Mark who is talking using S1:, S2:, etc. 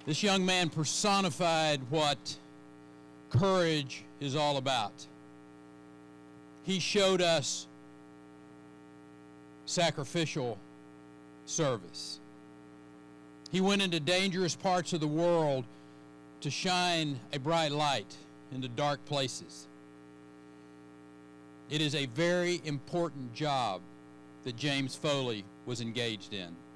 S1: This young man personified what courage is all about. He showed us sacrificial service. He went into dangerous parts of the world to shine a bright light into dark places. It is a very important job that James Foley was engaged in.